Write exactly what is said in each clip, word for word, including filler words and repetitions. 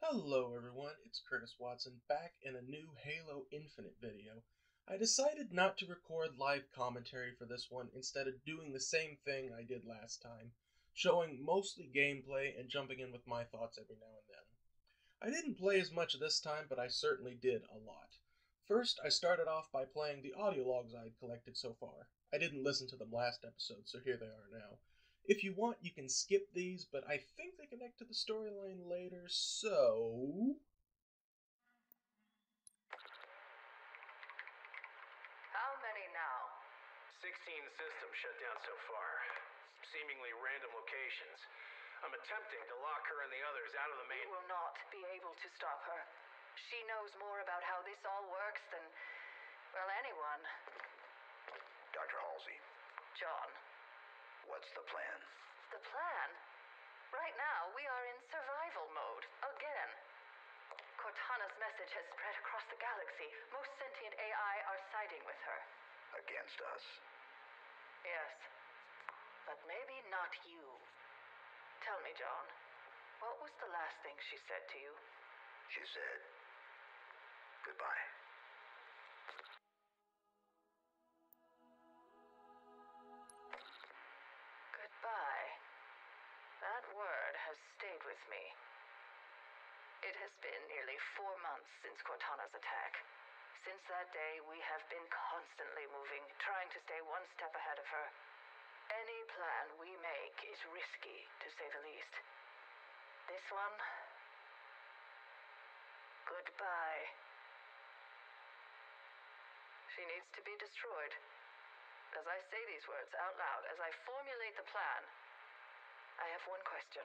Hello everyone, it's Curtis Watson back in a new Halo Infinite video. I decided not to record live commentary for this one instead of doing the same thing I did last time, showing mostly gameplay and jumping in with my thoughts every now and then. I didn't play as much this time, but I certainly did a lot. First, I started off by playing the audio logs I had collected so far. I didn't listen to them last episode, so here they are now. If you want, you can skip these, but I think they connect to the storyline later, so... How many now? sixteen systems shut down so far. Seemingly random locations. I'm attempting to lock her and the others out of the main... We will not be able to stop her. She knows more about how this all works than, well, anyone. Doctor Halsey, John. what's the plan? The plan? Right now, we are in survival mode. Again. Cortana's message has spread across the galaxy. Most sentient A I are siding with her. Against us? Yes. But maybe not you. Tell me, John, what was the last thing she said to you? She said, goodbye. Goodbye. That word has stayed with me. It has been nearly four months since Cortana's attack. Since that day, we have been constantly moving, trying to stay one step ahead of her. Any plan we make is risky, to say the least. This one... Goodbye. She needs to be destroyed. As I say these words out loud, as I formulate the plan, I have one question.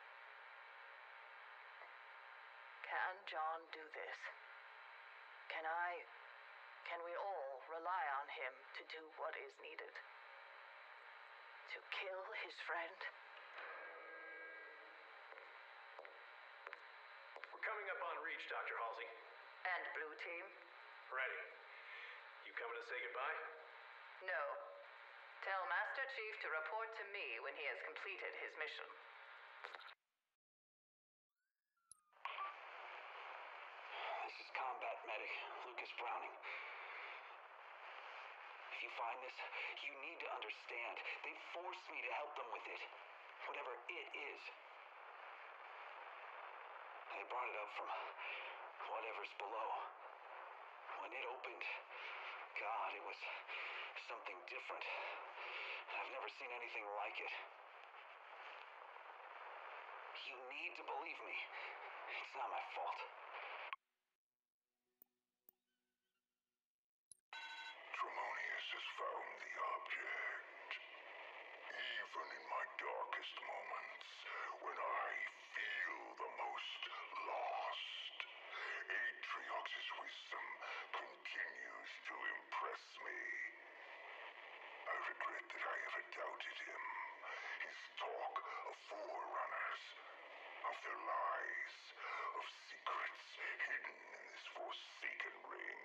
Can John do this? Can I, can we all rely on him to do what is needed? To kill his friend? We're coming up on reach, Doctor Halsey. And Blue Team? Ready. You coming to say goodbye? No. Tell Master Chief to report to me when he has completed his mission. This is Combat Medic, Lucas Browning. If you find this, you need to understand. They forced me to help them with it. Whatever it is. They brought it up from whatever's below. When it opened, God, it was something different. I've never seen anything like it. You need to believe me. It's not my fault. Tremonius has found the object. Even in my darkest moments, when I feel the most lost, Atriox's wisdom continues to impress me. I regret that I ever doubted him. His talk of forerunners, of their lies, of secrets hidden in this forsaken ring.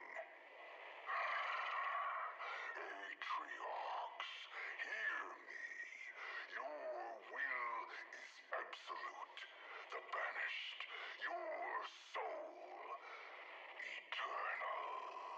Atriox, hear me. Your will is absolute. The Banished. Your soul. Eternal.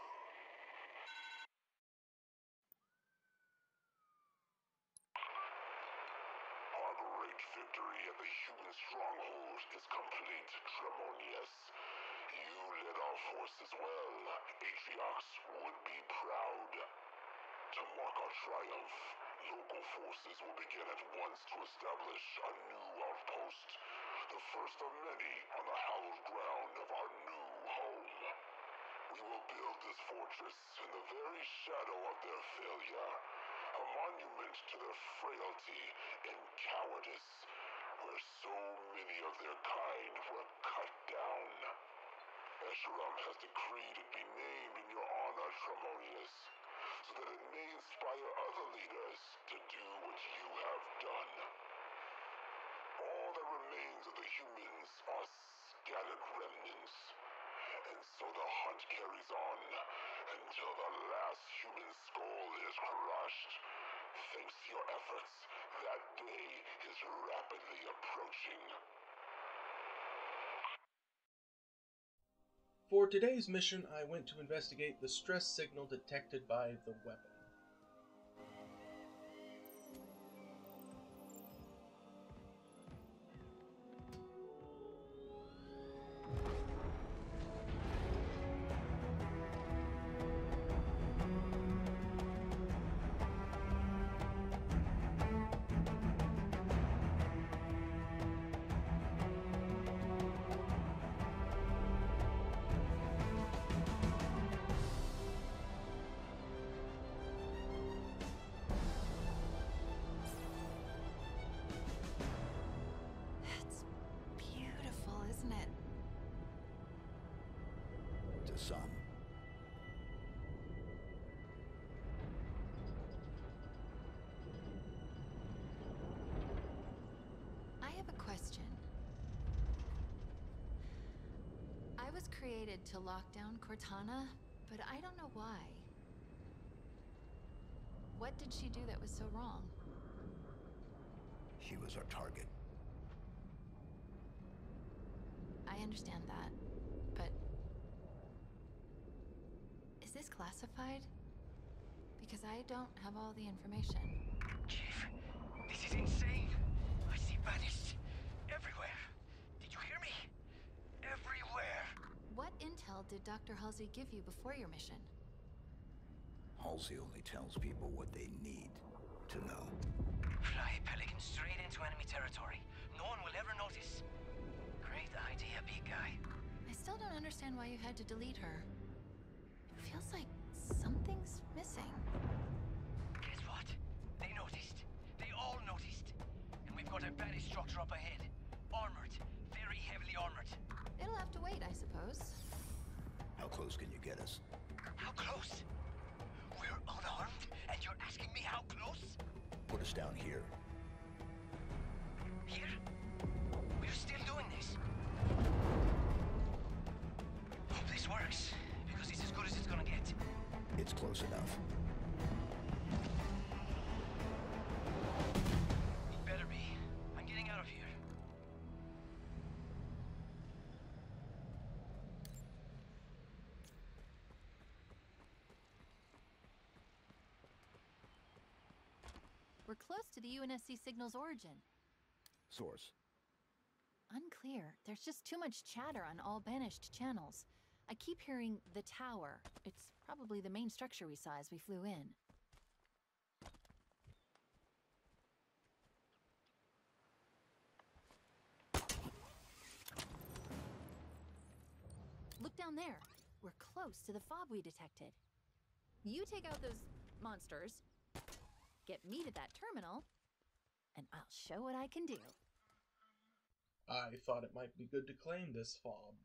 Our great victory at the human stronghold is complete, Tremonius. You led our forces well. Atriox would be proud. To mark our triumph, local forces will begin at once to establish a new outpost, the first of many on the hallowed ground of our new home. We will build this fortress in the very shadow of their failure, a monument to their frailty and cowardice, where so many of their kind were cut down. Escharum has decreed it be named in your honor, Tremonius, so that it may inspire other leaders to do what you have done. All that remains of the humans are scattered remnants, and so the hunt carries on until the last human skull is crushed. Thanks to your efforts, that day is rapidly approaching. For today's mission, I went to investigate the stress signal detected by the weapon. Son. I have a question. I was created to lock down Cortana, but I don't know why. What did she do that was so wrong? She was our target. I understand that, but... is this classified? Because I don't have all the information. Chief, this is insane. I see Banished everywhere. Did you hear me? Everywhere. What intel did Doctor Halsey give you before your mission? Halsey only tells people what they need to know. Fly Pelican straight into enemy territory. No one will ever notice. Great idea, big guy. I still don't understand why you had to delete her. It feels like something's missing. Guess what? They noticed. They all noticed. And we've got a Banished structure up ahead. Armored. Very heavily armored. It'll have to wait, I suppose. How close can you get us? How close? We're unarmed, and you're asking me how close? Put us down here. Here? We're still doing this. Hope this works, because it's as good as it's gonna get. It's close enough. It better be. I'm getting out of here. We're close to the U N S C signal's origin. Source. Unclear. There's just too much chatter on all Banished channels. I keep hearing the tower. It's probably the main structure we saw as we flew in. Look down there. We're close to the fob we detected. You take out those monsters, get me to that terminal, and I'll show what I can do. I thought it might be good to claim this fob.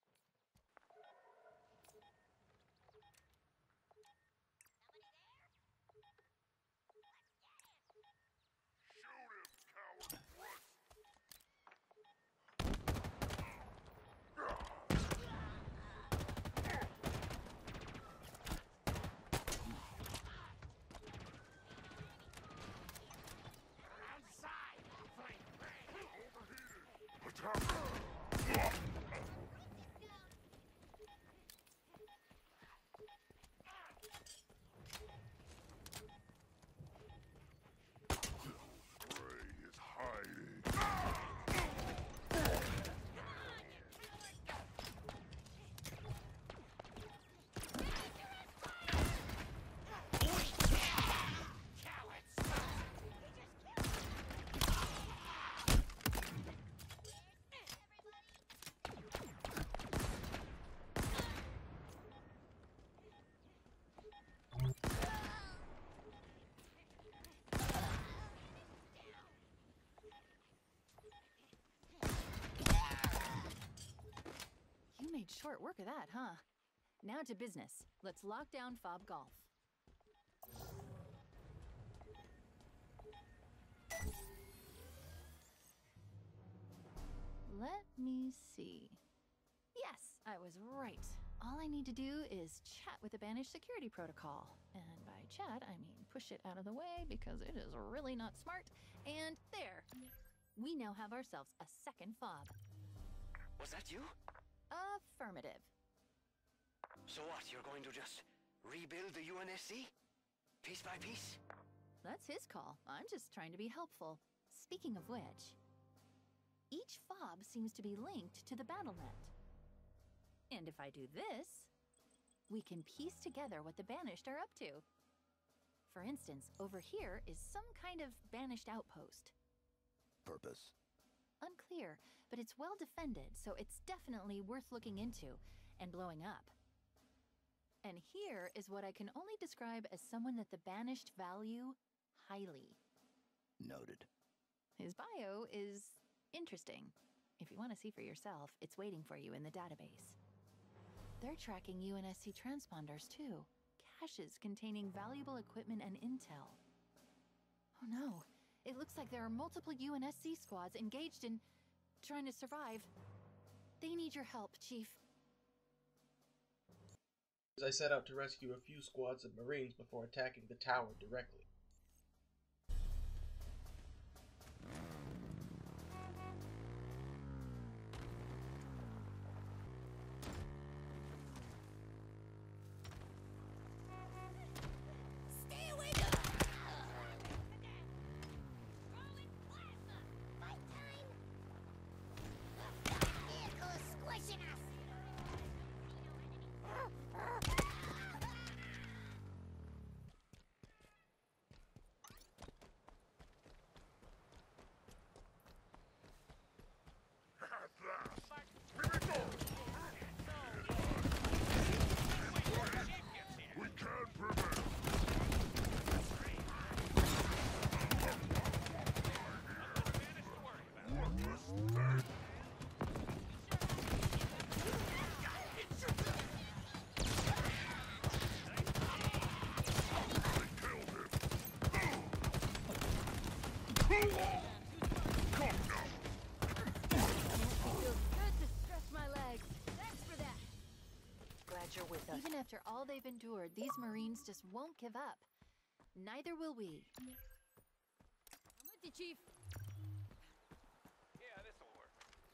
You made short work of that, huh? Now to business. Let's lock down Fob Golf. Let me see. Yes, I was right. All I need to do is chat with the Banished security protocol. And by chat, I mean push it out of the way because it is really not smart. And there! We now have ourselves a second fob. Was that you? Affirmative. So what, you're going to just rebuild the U N S C? Piece by piece? That's his call. I'm just trying to be helpful. Speaking of which, each fob seems to be linked to the BattleNet. And if I do this, we can piece together what the Banished are up to. For instance, over here is some kind of Banished outpost. Purpose? Unclear, but it's well defended, so it's definitely worth looking into and blowing up. And here is what I can only describe as someone that the Banished value highly. Noted. His bio is interesting. If you want to see for yourself, it's waiting for you in the database. They're tracking U N S C transponders too. Caches containing valuable equipment and intel. Oh no, it looks like there are multiple U N S C squads engaged in trying to survive. They need your help, Chief. I set out to rescue a few squads of Marines before attacking the tower directly. You're with us. Even after all they've endured, these Marines just won't give up. Neither will we. I'm with you, Chief. Yeah, this'll work.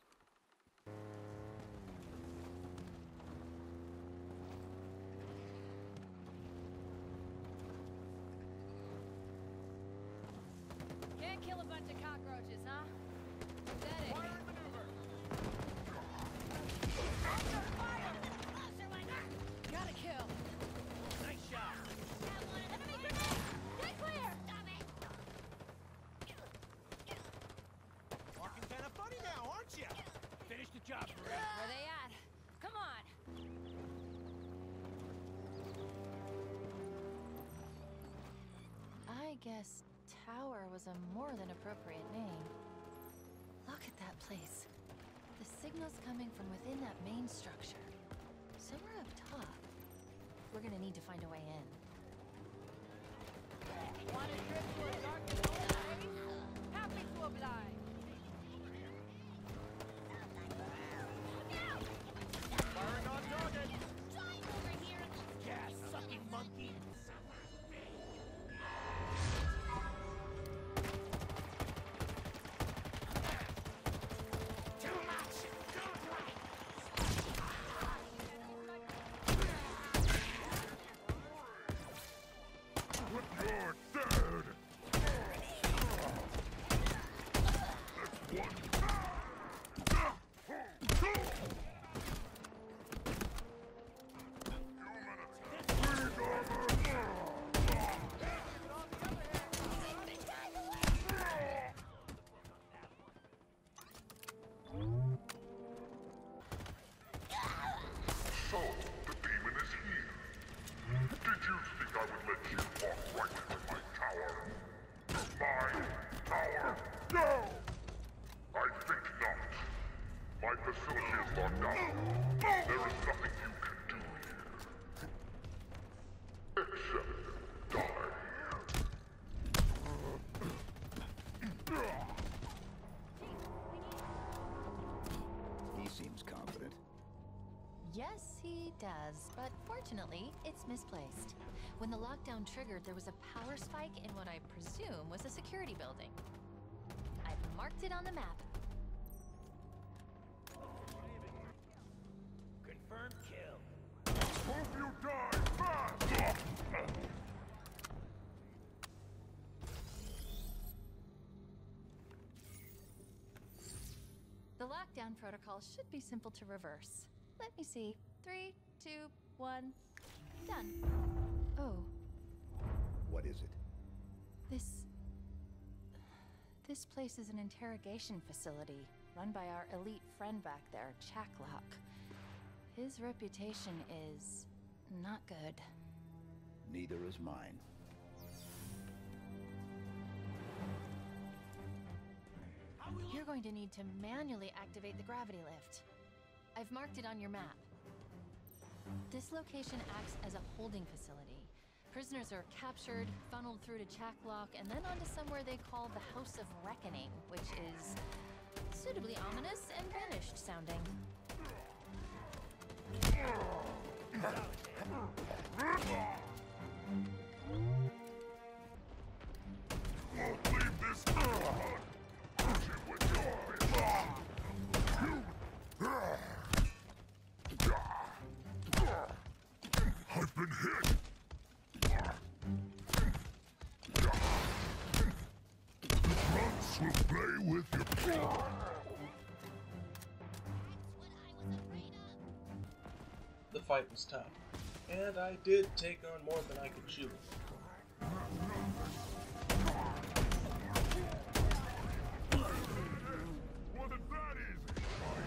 Can't kill a bunch of cockroaches, huh? That it. Fire and maneuver! Gotta kill. Nice shot! Enemy grenade! Get clear! Stop it! Walking kinda funny now, aren't you? Finish the job, Marine. Where they at? Come on! I guess Tower was a more than appropriate name. Look at that place. The signal's coming from within that main structure. Somewhere up top. We're gonna need to find a way in. Want a trip to a dark and lonely place? Happy to oblige. Firing on target! Trying over here. Gas-sucking monkey! So, the demon is here. Did you think I would let you walk right into my tower? My tower? No! I think not. My facility is locked down. There is nothing you can do here. Except die. He seems confident. Yes, he does, but fortunately, it's misplaced. When the lockdown triggered, there was a power spike in what I presume was a security building. I've marked it on the map. Confirmed kill. Who The lockdown protocol should be simple to reverse. Let me see. Three, two, one, done. Oh. What is it? This... This place is an interrogation facility, run by our elite friend back there, Chaklock. His reputation is... not good. Neither is mine. You're going to need to manually activate the gravity lift. I've marked it on your map. This location acts as a holding facility. Prisoners are captured, funneled through to Chaklock, and then onto somewhere they call the House of Reckoning, which is suitably ominous and banished sounding. Won't leave this girl. I've been hit! Grunts will play with your blood! The fight was tough, and I did take on more than I could chew. Wasn't that easy?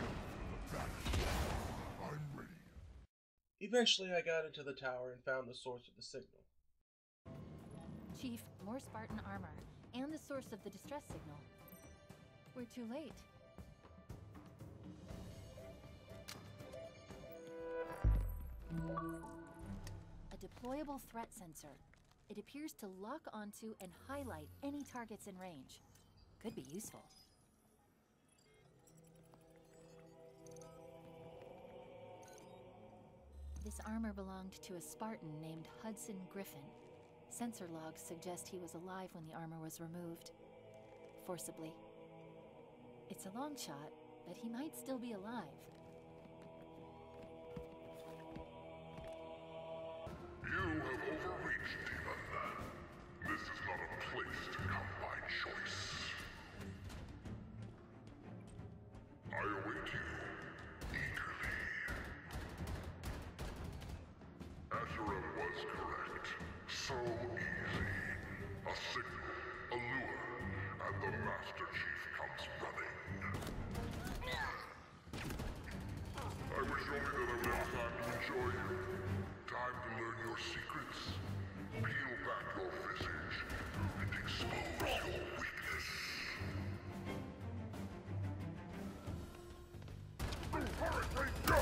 I'm ready. Eventually, I got into the tower and found the source of the signal. Chief, more Spartan armor, and the source of the distress signal. We're too late. A deployable threat sensor. It appears to lock onto and highlight any targets in range. Could be useful. This armor belonged to a Spartan named Hudson Griffin. Sensor logs suggest he was alive when the armor was removed. Forcibly. It's a long shot, but he might still be alive. You have overreached, Demon. This is not a place to come by choice. I await you eagerly. Azura was correct. So easy. A signal, a lure, and the Master Chief comes running. I wish only that I would have time to enjoy you. Time to learn your secrets. Peel back your visage and expose your weakness. Hurricane, go!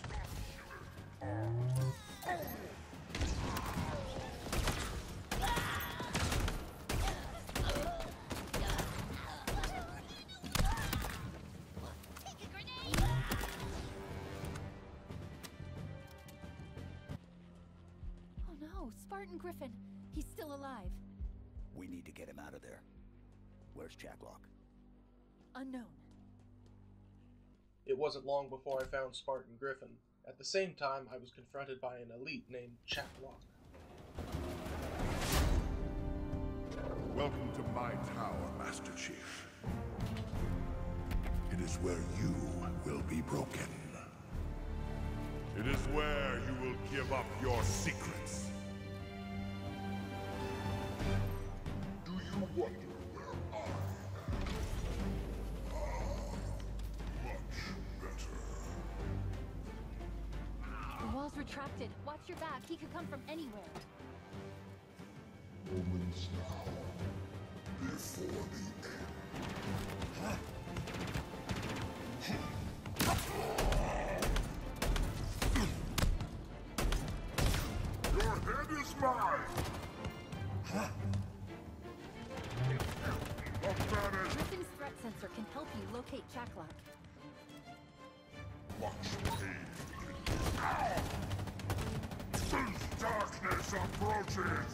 Spartan Griffin. He's still alive. We need to get him out of there. Where's Chaklock? Unknown. It wasn't long before I found Spartan Griffin. At the same time, I was confronted by an elite named Chaklock. Welcome to my tower, Master Chief. It is where you will be broken. It is where you will give up your secrets. Do you wonder where I am? Ah, much better. The wall's retracted. Watch your back. He could come from anywhere. Moments now, before the end. Huh? Your head is mine! Huh? Banished! Griffin's threat sensor can help you locate Chaklock. Watch me. Darkness approaches!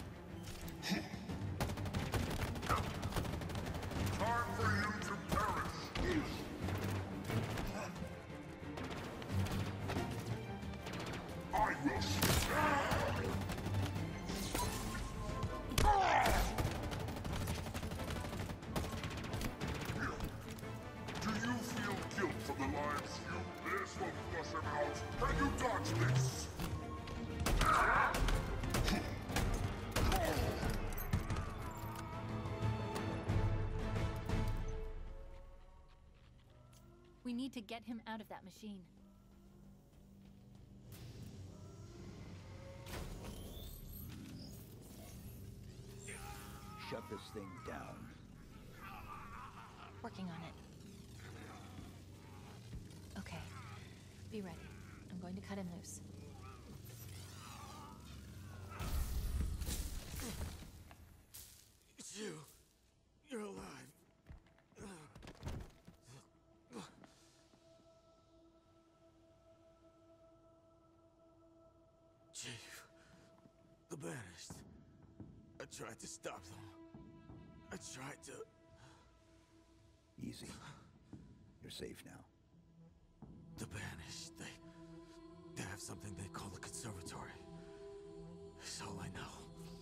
Time for you to perish! I will stand! Do you feel Can you dodge this? We need to get him out of that machine. Shut this thing down. Working on it. Okay. Be ready. I'm going to cut him loose. It's you. You're alive. Chief. The Banished. I tried to stop them. I tried to... Easy. You're safe now. The Banished, they... They have something they call the conservatory. It's all I know.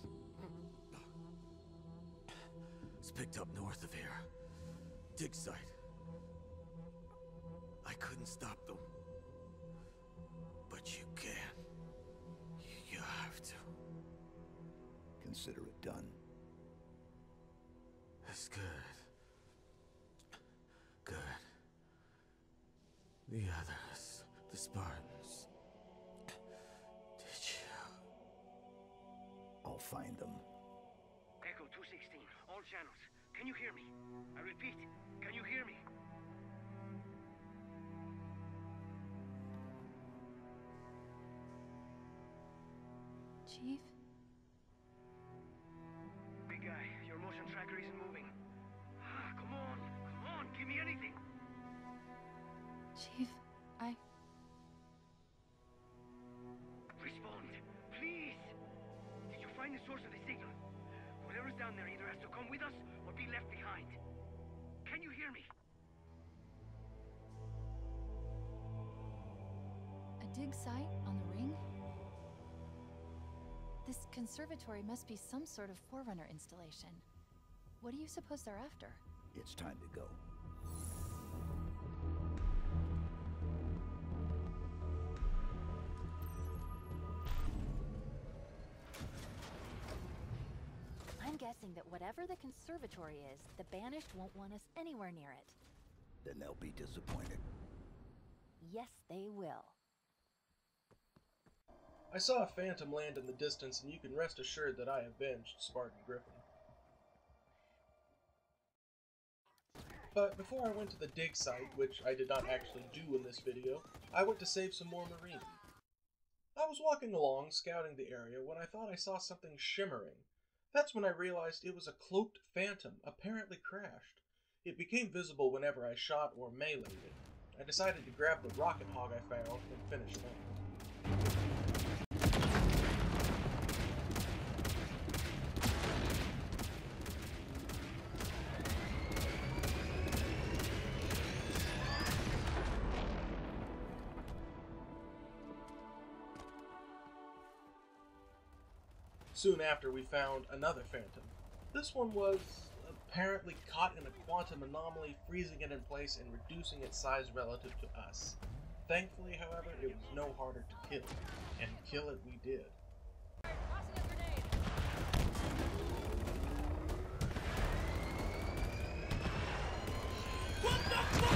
It's picked up north of here. Dig site. I couldn't stop them. But you can. You have to. Consider it done. That's good. Good. The others, the Spartans. Did you? I'll find them. Echo two sixteen, all channels. Can you hear me? I repeat, can you hear me? Chief? Big guy, your motion tracker isn't moving. Ah, come on, come on, give me anything. Chief, I... Respond, please. Did you find the source of the signal? Whatever's down there either has to come with us or be left behind. Can you hear me? A dig site on the ring? This conservatory must be some sort of Forerunner installation. What do you suppose they're after? It's time to go. I'm guessing that whatever the conservatory is, the Banished won't want us anywhere near it. Then they'll be disappointed. Yes, they will. I saw a phantom land in the distance, and you can rest assured that I avenged Spartan Griffin. But before I went to the dig site, which I did not actually do in this video, I went to save some more Marine. I was walking along, scouting the area, when I thought I saw something shimmering. That's when I realized it was a cloaked phantom, apparently crashed. It became visible whenever I shot or meleeed it. I decided to grab the rocket hog I found and finish it off. Soon after, we found another phantom. This one was apparently caught in a quantum anomaly, freezing it in place and reducing its size relative to us. Thankfully, however, it was no harder to kill, and kill it we did. Tossing a grenade. What the fuck?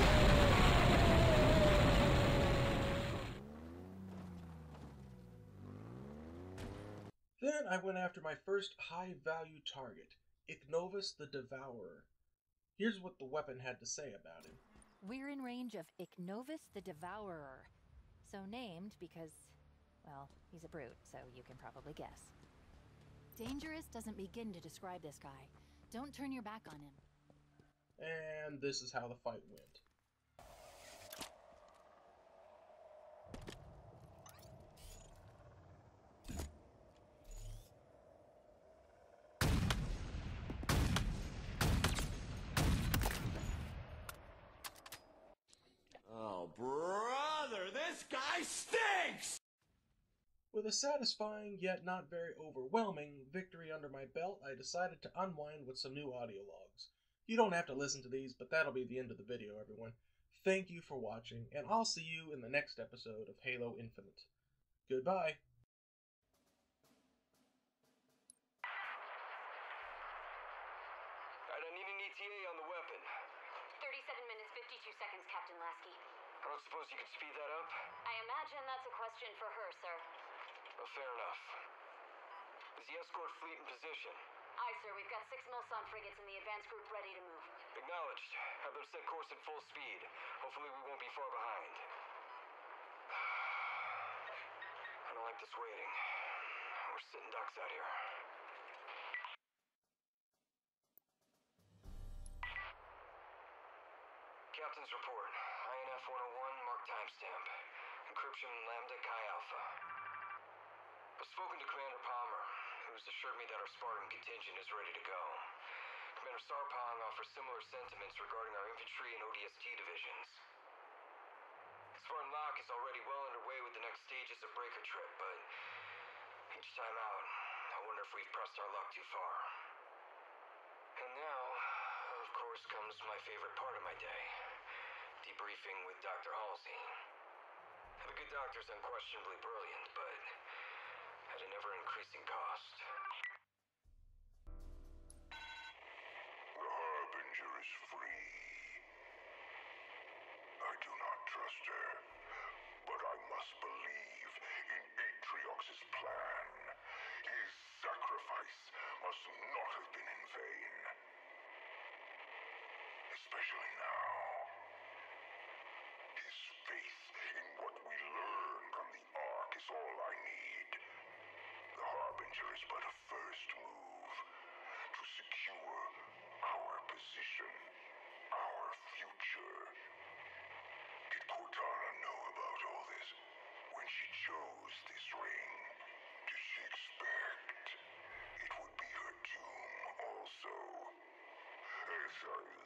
Then I went after my first high-value target, Ignovus the Devourer. Here's what the weapon had to say about him. We're in range of Ignovus the Devourer. So named because, well, he's a brute, so you can probably guess. Dangerous doesn't begin to describe this guy. Don't turn your back on him. And this is how the fight went. Oh, brother, this guy stinks! With a satisfying, yet not very overwhelming, victory under my belt, I decided to unwind with some new audio logs. You don't have to listen to these, but that'll be the end of the video, everyone. Thank you for watching, and I'll see you in the next episode of Halo Infinite. Goodbye. Alright, I need an E T A on the weapon. thirty-seven minutes, fifty-two seconds, Captain Lasky. I don't suppose you could speed that up? I imagine that's a question for her, sir. Well, fair enough. Is the escort fleet in position? Aye, sir. We've got six Milson frigates in the advance group ready to move. Acknowledged. Have them set course at full speed. Hopefully we won't be far behind. I don't like this waiting. We're sitting ducks out here. Captain's report. I N F one oh one, mark timestamp. Encryption Lambda Chi Alpha. I've spoken to Commander Palmer, who's assured me that our Spartan contingent is ready to go. Commander Sarpong offers similar sentiments regarding our infantry and O D S T divisions. Spartan Lock is already well underway with the next stages of Breaker Trip, but each time out, I wonder if we've pressed our luck too far. And now, of course, comes my favorite part of my day. Debriefing with Doctor Halsey. The good doctor's unquestionably brilliant, but at an ever-increasing cost. The Harbinger is free. I do not trust her, but I must believe in Atriox's plan. His sacrifice must not have been in vain. Especially now. His faith in what we learned on the Ark is all I need. The Harbinger is but a first move to secure our position, our future. Did Cortana know about all this when she chose this ring? Did she expect it would be her doom also? As I